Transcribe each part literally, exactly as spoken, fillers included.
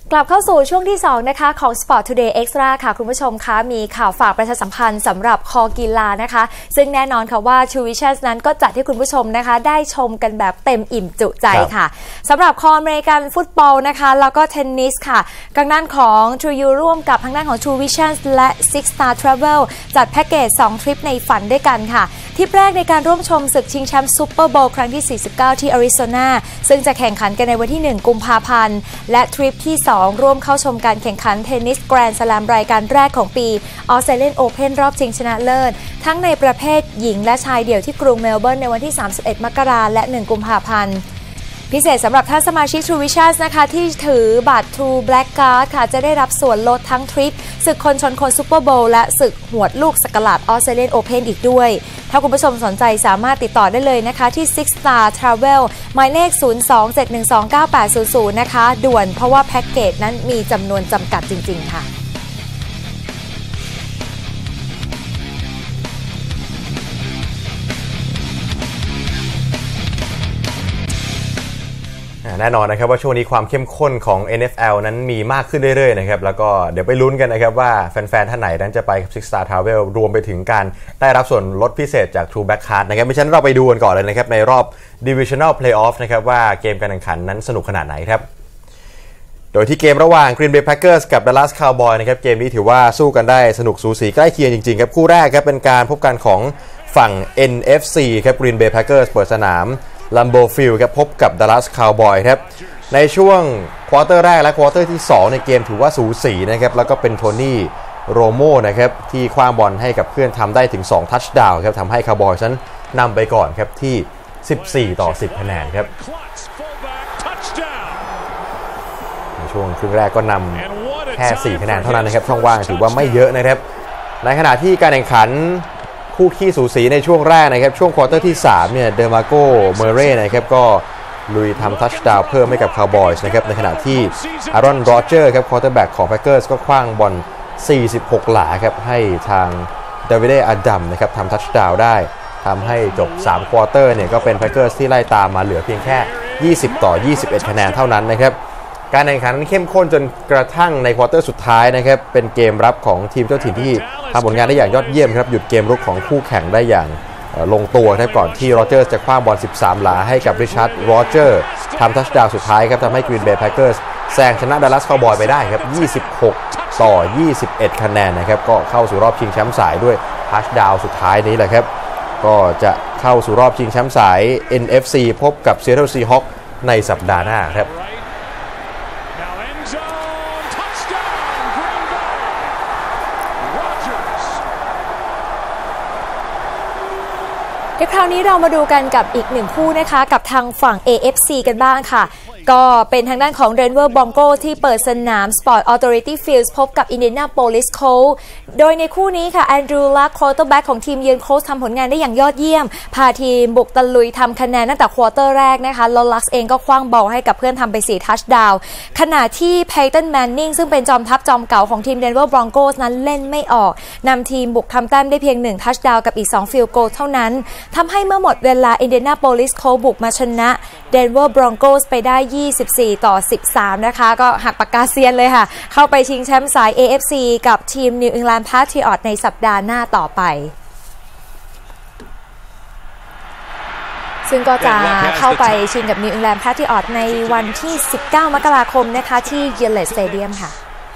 กลับเข้าสู่ช่วงที่สองนะคะของ Sport Today Extra ค่ะคุณผู้ชมคะมีข่าวฝากประชาสัมพันธ์สำหรับคอกีฬานะคะซึ่งแน่นอนค่ะว่า True Visions นั้นก็จัดให้คุณผู้ชมนะคะได้ชมกันแบบเต็มอิ่มจุใจค่ะสำหรับคออเมริกันฟุตบอลนะคะแล้วก็เทนนิสค่ะทางด้านของ True You ร่วมกับทางด้านของ True Visions และ Six Star Travel จัดแพ็กเกจสองทริปในฝันด้วยกันค่ะทริปแรกในการร่วมชมศึกชิงแชมป์ซูเปอร์โบว์ครั้งที่สี่สิบเก้าที่อาริโซนาซึ่งจะแข่งขันกันในวันที่หนึ่งกุมภาพันธ์และทริปที่สองร่วมเข้าชมการแข่งขันเทนนิสแกรนด์สแลมรายการแรกของปีออสเตรเลียนโอเพ่นรอบชิงชนะเลิศทั้งในประเภทหญิงและชายเดี่ยวที่กรุงเมลเบิร์นในวันที่สามสิบเอ็ดมกราคมและหนึ่งกุมภาพันธ์พิเศษสำหรับท่านสมาชิก True Visions นะคะที่ถือบัตร True Black Card ค่ะจะได้รับส่วนลดทั้งทริปศึกคนชนคนซูเปอร์โบว์และศึกหวดลูกสกหลาดออสเตรเลียนโอเพ่นอีกด้วยถ้าคุณผู้ชมสนใจสามารถติดต่อได้เลยนะคะที่ Six Star Travel หมายเลข ศูนย์ สอง เจ็ด หนึ่ง สอง เก้า แปด ศูนย์ ศูนย์ นะคะด่วนเพราะว่าแพ็กเกจนั้นมีจำนวนจำกัดจริงๆค่ะแน่นอนนะครับว่าช่วงนี้ความเข้มข้นของ เอ็น เอฟ แอล นั้นมีมากขึ้นเรื่อยๆนะครับแล้วก็เดี๋ยวไปลุ้นกันนะครับว่าแฟนๆท่านไหนนั้นจะไปกับ Six Star Travel รวมไปถึงการได้รับส่วนลดพิเศษจาก True Black Card นะครับไม่ฉะนั้นเราไปดูกันก่อนเลยนะครับในรอบ Divisional Playoff นะครับว่าเกมการแข่งขันนั้นสนุกขนาดไหนครับโดยที่เกมระหว่าง Green Bay Packers กับ Dallas Cowboys นะครับเกมนี้ถือว่าสู้กันได้สนุกสูสีใกล้เคียงจริงๆครับคู่แรกครับเป็นการพบกันของฝั่ง เอ็น เอฟ ซี ครับ Green Bay Packers เปิดสนามLambeau Field ครับพบกับ Dallas Cowboys ครับในช่วงควอเตอร์แรกและควอเตอร์ที่สองในเกมถือว่าสูสีนะครับแล้วก็เป็นโทนี่โรโม่นะครับที่คว้างบอลให้กับเพื่อนทำได้ถึงสองทัชดาวน์ครับทำให้ Cowboys นั้นนำไปก่อนครับที่สิบสี่ต่อสิบคะแนนครับในช่วงครึ่งแรกก็นำแค่สี่คะแนนเท่านั้นนะครับช่องว่างถือว่าไม่เยอะนะครับในขณะที่การแข่งขันคู่ขี้สูสีในช่วงแรกนะครับช่วงควอเตอร์ที่สามเนี่ยเดมาโกเมเร่นะครับก็ลุยทำทัชดาวน์เพิ่มให้กับ Cowboys นะครับในขณะที่อารอนโรเจอร์ครับควอเตอร์แบ็กของ Packers ก็คว้างบอลสี่สิบหกหลาครับให้ทางเดวิดอดัมนะครับทำทัชดาวน์ได้ทำให้จบสามควอเตอร์เนี่ยก็เป็น Packers ที่ไล่ตามมาเหลือเพียงแค่ยี่สิบต่อยี่สิบเอ็ดคะแนนเท่านั้นนะครับการแข่งขันเข้มข้นจนกระทั่งในควอเตอร์สุดท้ายนะครับเป็นเกมรับของทีมเจ้าถิ่นที่ทำผลงานได้อย่างยอดเยี่ยมครับหยุดเกมรุกของคู่แข่งได้อย่างลงตัวครับก่อนที่โรเจอร์จะคว้างบอลสิบสามหลาให้กับริชาร์ดโรเจอร์ทำทัชดาวน์สุดท้ายครับทำให้ Green Bay Packers แซงชนะ Dallas Cowboys ไปได้ครับยี่สิบหกต่อยี่สิบเอ็ดคะแนนนะครับก็เข้าสู่รอบชิงแชมป์สายด้วยทัชดาวน์สุดท้ายนี้แหละครับก็จะเข้าสู่รอบชิงแชมป์สาย เอ็น เอฟ ซี พบกับ Seattle Seahawks ในสัปดาห์หน้าครับในคราวนี้เรามาดูกันกับอีกหนึ่งคู่นะคะกับทางฝั่ง เอ เอฟ ซี กันบ้างค่ะก็เป็นทางด้านของ Denver Broncos ที่เปิดสนาม Sport Authority Field พบกับ Indianapolis Colts โดยในคู่นี้ค่ะ Andrew Luck quarterback ของทีมเยือน Colts ทำผลงานได้อย่างยอดเยี่ยมพาทีมบุกตะลุยทำคะแนนตั้งแต่ควอเตอร์แรกนะคะแล้ว Luck เองก็คว้างบอลให้กับเพื่อนทำไปสี่ทัชดาวน์ขณะที่ Peyton Manning ซึ่งเป็นจอมทัพจอมเก่าของทีม Denver Broncos นั้นเล่นไม่ออกนำทีมบุกทำแต้มได้เพียงหนึ่งทัชดาวน์กับอีกสองฟิลด์โกลเท่านั้นทำให้เมื่อหมดเวลา Indianapolis Colts บุกมาชนะ Denver Broncos ไปได้ยี่สิบสี่ต่อสิบสามนะคะก็หักปากกาเซียนเลยค่ะเข้าไปชิงแชมป์สาย เอ เอฟ ซี กับทีม New England Patriots ในสัปดาห์หน้าต่อไปซึ่งก็จะเข้าไปชิงกับ New England Patriots ในวันที่สิบเก้ามกราคมนะคะที่ Gillette Stadium ค่ะ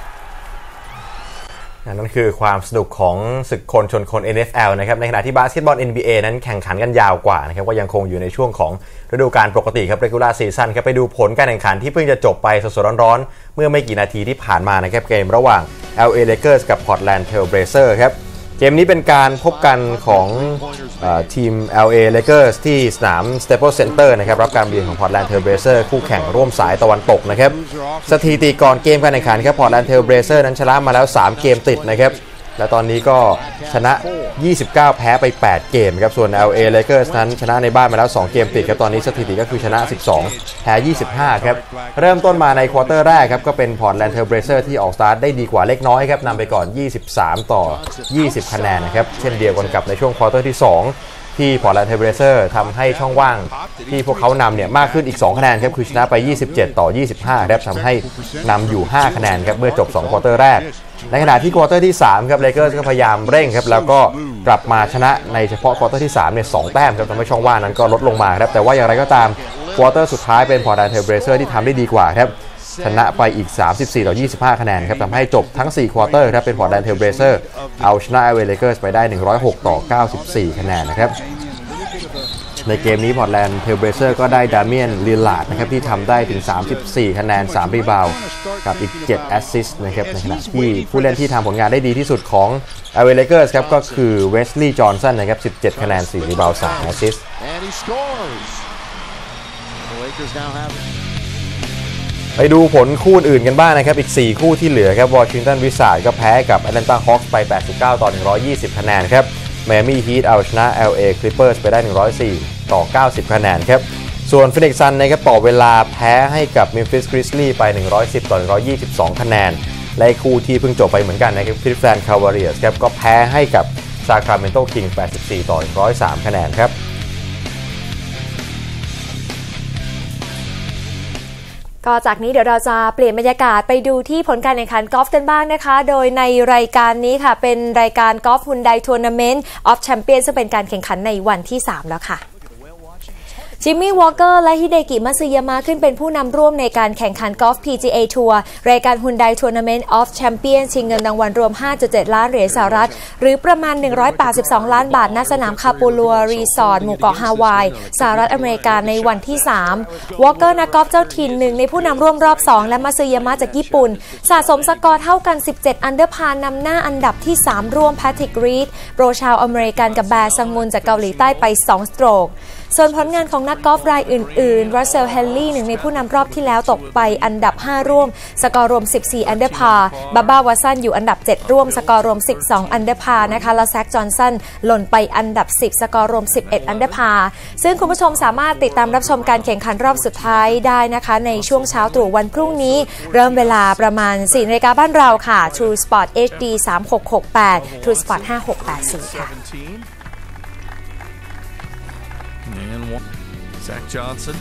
นั่นคือความสนุกของศึกคนชนคน เอ็น เอฟ แอล นะครับในขณะที่บาสเกตบอล เอ็น บี เอ นั้นแข่งขันกันยาวกว่านะครับก็ยังคงอยู่ในช่วงของฤดูกาลปกติครับ Regular Season ครับไปดูผลการแข่งขันที่เพิ่งจะจบไปสดๆร้อนๆเมื่อไม่กี่นาทีที่ผ่านมานะครับเกมระหว่าง แอล เอ Lakers กับ Portland Trail Blazers ครับเกมนี้เป็นการพบกันของเอ่อทีม แอล เอ Lakers ที่สนาม Staples Center นะครับรับการเยือนของ Portland Trail Blazers คู่แข่งร่วมสายตะวันตกนะครับสถิติก่อนเกมการแข่งขันครับ Portland Trail Blazers นั้นชนะมาแล้วสามเกมติดนะครับและตอนนี้ก็ชนะยี่สิบเก้าแพ้ไปแปดเกมครับส่วน แอล เอ Lakers นั้นชนะในบ้านมาแล้วสองเกมติดครับตอนนี้สถิติก็คือชนะสิบสองแพ้ยี่สิบห้าครับเริ่มต้นมาในควอเตอร์แรกครับก็เป็น Portland Trail Blazers ที่ออกสตาร์ทได้ดีกว่าเล็กน้อยครับนำไปก่อนยี่สิบสามต่อยี่สิบคะแนนนะครับเช่นเดียวกันกับในช่วงควอเตอร์ที่สองที่พอร์ตแลนด์เทรลเบลเซอร์ทำให้ช่องว่างที่พวกเขานำเนี่ยมากขึ้นอีกสองคะแนนครับคือชนะไปยี่สิบเจ็ดต่อยี่สิบห้าครับทำให้นำอยู่ห้าคะแนนครับเมื่อจบสองควอเตอร์แรกในขณะที่ควอเตอร์ที่สามครับเลเกอร์สก็พยายามเร่งครับแล้วก็กลับมาชนะในเฉพาะควอเตอร์ที่สามเนี่ยสองแต้มครับทำให้ช่องว่างนั้นก็ลดลงมาครับแต่ว่าอย่างไรก็ตามควอเตอร์สุดท้ายเป็นพอร์ตแลนด์เทรลเบลเซอร์ที่ทำได้ดีกว่าครับชนะไปอีกสามสิบสี่ต่อยี่สิบห้าคะแนนครับทำให้จบทั้งสี่ควอเตอร์ครับเป็นพอร์ตแลนด์เทรลเบลเซอร์เอาชนะ แอล เอ Lakers ไปได้หนึ่งร้อยหกต่อเก้าสิบสี่คะแนนนะครับในเกมนี้พอร์ตแลนด์เทรลเบลเซอร์ก็ได้ดาเมียนลิลลาร์ดนะครับที่ทำได้ถึงสามสิบสี่คะแนนสามรีบาวด์กับอีกเจ็ดแอสซิสต์นะครับในขณะที่ผู้เล่นที่ทำผลงานได้ดีที่สุดของ แอล เอ Lakers ครับก็คือเวสลีย์จอห์นสันนะครับสิบเจ็ดคะแนนสี่รีบาวด์สามแอสซิสต์ไปดูผลคู่อื่นกันบ้างนะครับอีกสี่คู่ที่เหลือครับวอชิงตันวิซาร์ดก็แพ้กับแอตแลนตาฮอคส์ไปแปดสิบเก้าต่อหนึ่งร้อยยี่สิบคะแนนครับไมอามี่ฮีทเอาชนะ แอล เอ Clippers ไปได้หนึ่งร้อยสี่ต่อเก้าสิบคะแนนครับส่วนฟินิกซ์ซันนะครับต่อเวลาแพ้ให้กับ Memphis Grizzlies ไปหนึ่งร้อยสิบต่อหนึ่งร้อยยี่สิบสองคะแนนและคู่ที่เพิ่งจบไปเหมือนกันนะครับ Cleveland Cavaliers ครับก็แพ้ให้กับ Sacramento Kings แปดสิบสี่ต่อหนึ่งร้อยสามคะแนนครับก็จากนี้เดี๋ยวเราจะเปลี่ยนบรรยากาศไปดูที่ผลการแข่งขันกอล์ฟกันบ้างนะคะโดยในรายการนี้ค่ะเป็นรายการกอล์ฟฮุนไดทัวร์นาเมนต์ออฟแชมเปี้ยนซึ่งเป็นการแข่งขันในวันที่สามแล้วค่ะจิมมี่วอลเกอร์และฮิเดกิมัตสึยามะขึ้นเป็นผู้นำร่วมในการแข่งขันกอล์ฟ พี จี เอ ทัวร์รายการฮุนไดทัวร์นาเมนต์ออฟแชมเปี้ยนชิงเงินรางวัลรวม ห้าจุดเจ็ด ล้านเหรียญสหรัฐหรือประมาณหนึ่งร้อยแปดสิบสองล้านบาทณสนามคาปูลัวรีสอร์ทหมู่เกาะฮาวายสหรัฐอเมริกาในวันที่สามวอลเกอร์นักกอล์ฟเจ้าถิ่นหนึ่งในผู้นำร่วมรอบสองและมัตสึยามะจากญี่ปุ่นสะสมสกอร์เท่ากันสิบเจ็ดอันเดอร์พาร์นำหน้าอันดับที่สามร่วมแพทริกรีดโปรชาวอเมริกันกับแบร์ซังมุนจากเกาหลีใต้ไปสองสโตรกส่วนผลงานของนักกอล์ฟรายอื่นๆรัสเซล เฮนลี่หนึ่งในผู้นำรอบที่แล้วตกไปอันดับห้าร่วมสกอร์รวมสิบสี่อันเดอร์พาร์บาบาวัตสันอยู่อันดับเจ็ดร่วมสกอร์รวมสิบสองอันเดอร์พาร์นะคะและแซคจอห์นสันหล่นไปอันดับสิบสกอร์รวมสิบเอ็ดอันเดอร์พาร์ซึ่งคุณผู้ชมสามารถติดตามรับชมการแข่งขันรอบสุดท้ายได้นะคะในช่วงเช้าตรู่วันพรุ่งนี้เริ่มเวลาประมาณสี่นาฬิกาบ้านเราค่ะ True Sport เอช ดี สามหกหกแปด True Sport ห้าหกแปดสี่ค่ะ Zach Johnson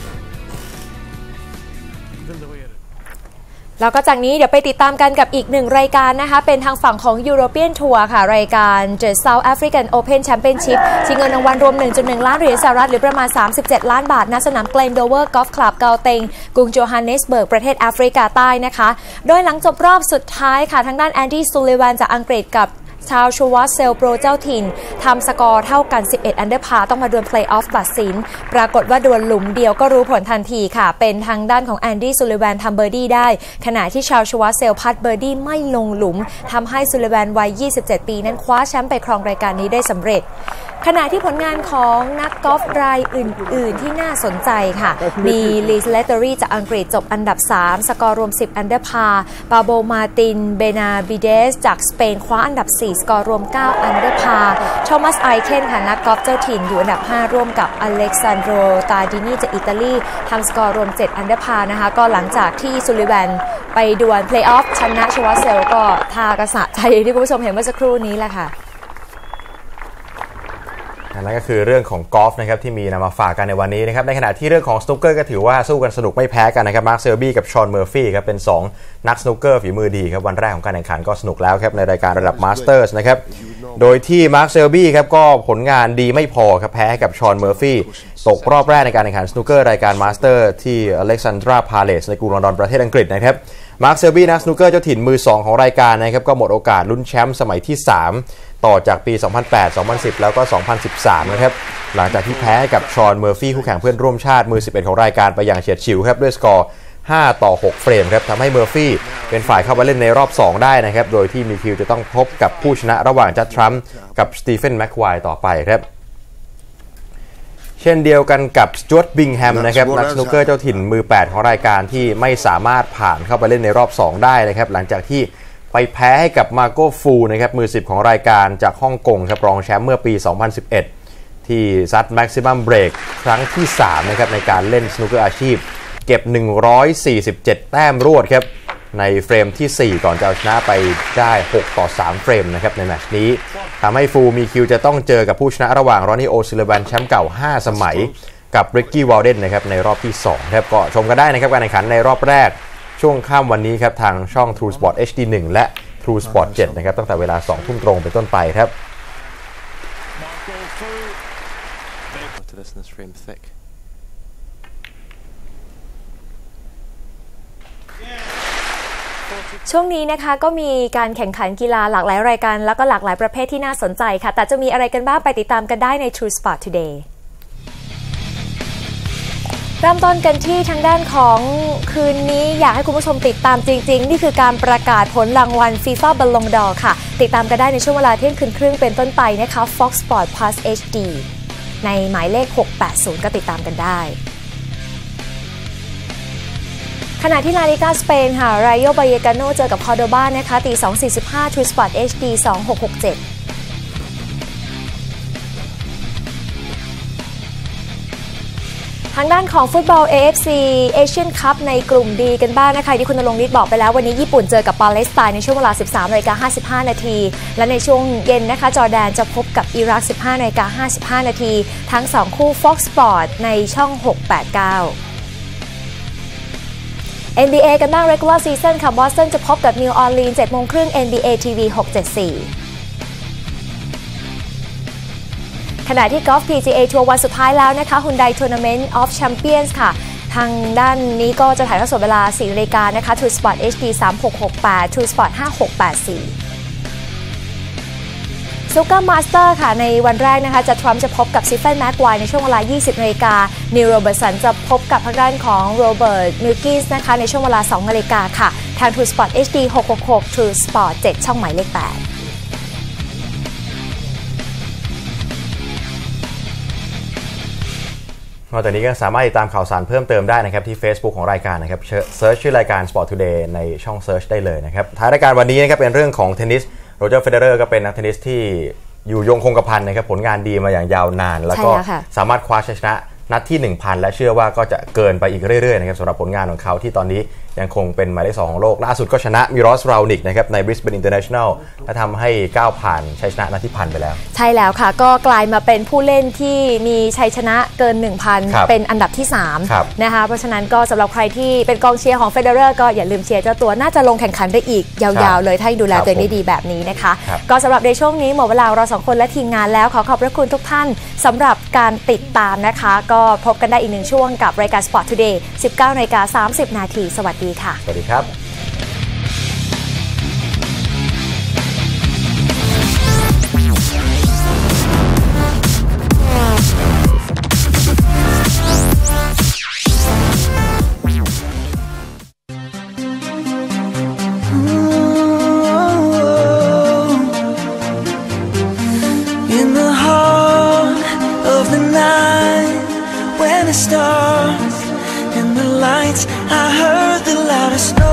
แล้วก็จากนี้เดี๋ยวไปติดตามกันกับอีกหนึ่งรายการนะคะเป็นทางฝั่งของ European Tour ค่ะรายการ The South African Open Championship ชิงเงินรางวัลรวม หนึ่งจุดหนึ่ง ล้านเหรียญสหรัฐหรือประมาณสามสิบเจ็ดล้านบาทณสนาม Glendower Golf Club เกาเต็งกรุงโจฮันเนสเบิร์กประเทศแอฟริกาใต้นะคะโดยหลังจบรอบสุดท้ายค่ะทางด้านแอนดี้ซูลิวันจากอังกฤษกับชาวชูวัตเซลโปรเจ้าถิ่นทำสกอร์เท่ากันสิบเอ็ดอันเดอร์พาร์ต้องมาดวลเพลย์ออฟตัดสินปรากฏว่าดวลหลุมเดียวก็รู้ผลทันทีค่ะเป็นทางด้านของแอนดี้ซูลิแวนทำเบอร์ดี้ได้ขณะที่ชาวชูวัตเซลพัดเบอร์ดี้ไม่ลงหลุมทำให้ซูลิแวนวัยยี่สิบเจ็ดปีนั้นคว้าแชมป์ไปครองรายการนี้ได้สำเร็จขณะที่ผลงานของนักกอล์ฟรายอื่นๆที่น่าสนใจค่ะมีลีสเลตเตอรี่จากอังกฤษจบอันดับสามสกอร์รวมสิบอันเดอร์พาร์ปาโบมาตินเบนาบิเดสจากสเปนคว้าอันดับสี่สกอร์รวมเก้าอันเดอร์พาร์โทมัสไอเคนค่ะนักกอล์ฟเจ้าถิ่นอยู่อันดับห้าร่วมกับอเล็กซานโดรตาดินีจากอิตาลีทำสกอร์รวมเจ็ดอันเดอร์พาร์นะคะก็หลังจากที่ซูลิแวนไปดวลเพลย์ออฟชนะชวัตเซลก็ทากระสะใจที่คุณผู้ชมเห็นเมื่อสักครู่นี้แหละค่ะนั่นก็คือเรื่องของกอล์ฟนะครับที่มีนำมาฝากกันในวันนี้นะครับในขณะที่เรื่องของสนุกเกอร์ก็ถือว่าสู้กันสนุกไม่แพ้กันนะครับมาร์คเซลบี้กับชอนเมอร์ฟี่ครับเป็นสองนักสนุกเกอร์ฝีมือดีครับวันแรกของการแข่งขันก็สนุกแล้วครับในรายการระดับมาสเตอร์สนะครับโดยที่มาร์คเซลบี้ครับก็ผลงานดีไม่พอครับแพ้กับชอนเมอร์ฟี่ตกรอบแรกในการแข่งขันสนุกเกอร์รายการมาสเตอร์ที่อเล็กซานดราพาเลสในกรุงลอนดอนประเทศอังกฤษนะครับมาร์คเซลบี้นักสนุกเกอร์เจ้าถิ่นมือสองของรายการนะครับก็หมดโอกาสลุ้นแชมป์สมัยที่สามต่อจากปีสองพันแปด สองพันสิบแล้วก็สองพันสิบสามนะครับหลังจากที่แพ้กับชอนเมอร์ฟี่คู่แข่งเพื่อนร่วมชาติมือสิบเอ็ดของรายการไปอย่างเฉียดฉิวครับด้วยสกอร์ห้าต่อหกเฟรมครับทำให้เมอร์ฟี่เป็นฝ่ายเข้ามาเล่นในรอบสองได้นะครับโดยที่มีคิวจะต้องพบกับผู้ชนะระหว่างจัดทรัมป์กับสตีเฟนแม็กไวร์ต่อไปครับเช่นเดียวกันกับสจ๊วตบิงแฮมนะครับนักสนุกเกอร์เจ้าถิ่นมือแปดของรายการที่ไม่สามารถผ่านเข้าไปเล่นในรอบสองได้นะครับหลังจากที่ไปแพ้ให้กับมาโก้ฟูนะครับมือสิบของรายการจากฮ่องกงครับรองแชมป์เมื่อปีสองพันสิบเอ็ดที่ซัดแม็กซิมัมเบรกครั้งที่สามนะครับในการเล่นสนุกเกอร์อาชีพเก็บหนึ่งร้อยสี่สิบเจ็ดแต้มรวดครับในเฟรมที่สี่ก่อนจะเอาชนะไปได้หกต่อสามเฟรมนะครับในแมตช์นี้ทำให้ฟูลมีคิวจะต้องเจอกับผู้ชนะระหว่างรอนนี่โอซิลลิวันแชมป์เก่าห้าสมัยกับริกกี้วอลเดนนะครับในรอบที่สองครับก็ชมกันได้นะครับการแข่งขันในรอบแรกช่วงค่ำวันนี้ครับทางช่อง True Sport เอช ดี หนึ่ง และ True Sport เจ็ดนะครับตั้งแต่เวลาสองทุ่มตรงเป็นต้นไปครับช่วงนี้นะคะก็มีการแข่งขันกีฬาหลากหลายรายการแล้วก็หลากหลายประเภทที่น่าสนใจค่ะแต่จะมีอะไรกันบ้างไปติดตามกันได้ใน True Sport Today เริ่มต้นกันที่ทางด้านของคืนนี้อยากให้คุณผู้ชมติดตามจริงๆนี่คือการประกาศผลรางวัล FIFA Ballon d'Or ค่ะติดตามกันได้ในช่วงเวลาเที่ยงคืนครึ่งเป็นต้นไปนะคะ Fox Sport Plus เอช ดี ในหมายเลขหกแปดศูนย์ก็ติดตามกันได้ขณะที่ลาลิก้าสเปนค่ะไรโยบาเยกาโนเจอกับคอร์โดบานะคะตี สองสี่สิบห้า True Sport เอช ดี สองหกหกเจ็ดทางด้านของฟุตบอล เอ เอฟ ซี Asian Cup ในกลุ่ม D กันบ้างนะคะที่คุณณรงค์นิดบอกไปแล้ววันนี้ญี่ปุ่นเจอกับปาเลสไตน์ในช่วงเวลา สิบสามนาฬิกาห้าสิบห้านาทีและในช่วงเย็นนะคะจอร์แดนจะพบกับอิรัก สิบห้านาฬิกาห้าสิบห้านาทีทั้งสองคู่ Fox Sport ในช่องหกแปดเก้าเอ็น บี เอ กันบ้าง Regular Season ค่ะ Boston จะพบกับ New Orleans เจ็ดโมงครึ่ง เอ็น บี เอ ที วี หกเจ็ดสี่ขณะที่กอล์ฟ พี จี เอ ทัวร์วันสุดท้ายแล้วนะคะ Hyundai Tournament of Champions ค่ะทางด้านนี้ก็จะถ่ายทอดสดเวลา สี่นาฬิกานะคะ True Sport เอช ดี สามหกหกแปด True Sport ห้าหกแปดสี่ซูเกอร์มาสเตอร์ค่ะในวันแรกนะคะจะทรัมป์จะพบกับซิฟเฟนแม็กไวร์ในช่วงเวลา ยี่สิบนาฬิกานิวโรเบิร์ตสันจะพบกับทางด้านของโรเบิร์ตมิลกิสนะคะในช่วงเวลา สองนาฬิกาค่ะทาง True Sport เอช ดี หกหกหก True Sport เจ็ดช่องหมายเลขแปดนอกจากนี้ก็สามารถติดตามข่าวสารเพิ่มเติมได้นะครับที่ Facebook ของรายการนะครับเซิร์ชชื่อรายการ Sport Today ในช่องเซิร์ชได้เลยนะครับท้ายรายการวันนี้นะครับเป็นเรื่องของเทนนิสโรเจอร์เฟเดอเรอร์ก็เป็นนักเทนนิสที่อยู่ยงคงกระพันนะครับผลงานดีมาอย่างยาวนานแล้วก็สามารถคว้าชัยชนะนัดที่ หนึ่งพัน และเชื่อว่าก็จะเกินไปอีกเรื่อยๆนะครับสำหรับผลงานของเขาที่ตอนนี้ยังคงเป็นหมายเลขสองของโลกล่าสุดก็ชนะมิรอสรานิกนะครับใน Brisbane International และทำให้ก้าวผ่านชัยชนะนัดที่พันไปแล้วใช่แล้วค่ะก็กลายมาเป็นผู้เล่นที่มีชัยชนะเกิน หนึ่งพัน เป็นอันดับที่สามนะคะเพราะฉะนั้นก็สำหรับใครที่เป็นกองเชียร์ของเฟเดอเรอร์ก็อย่าลืมเชียร์เจ้าตัวน่าจะลงแข่งขันได้อีกยาวๆเลยถ้าดูแลตัวเองได้ดีแบบนี้นะคะก็สำหรับในช่วงนี้หมดเวลาเราสองคนและทีมงานแล้วขอขอบพระคุณทุกท่านสำหรับการติดตามนะคะก็พบกันได้อีกหนึ่งช่วงกับรายการ Sport Today สิบเก้านาฬิกาสามสิบนาทีสวัสดีค่ะสวัสดีครับ The stars and the lights, I heard the loudest noise.